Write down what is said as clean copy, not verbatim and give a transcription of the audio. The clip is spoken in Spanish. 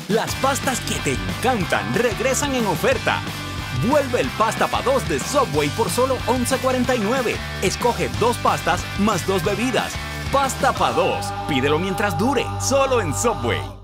Las pastas que te encantan regresan en oferta. Vuelve el pasta pa' dos de Subway por solo $11.49. Escoge 2 pastas más 2 bebidas. Pasta pa' dos. Pídelo mientras dure, solo en Subway.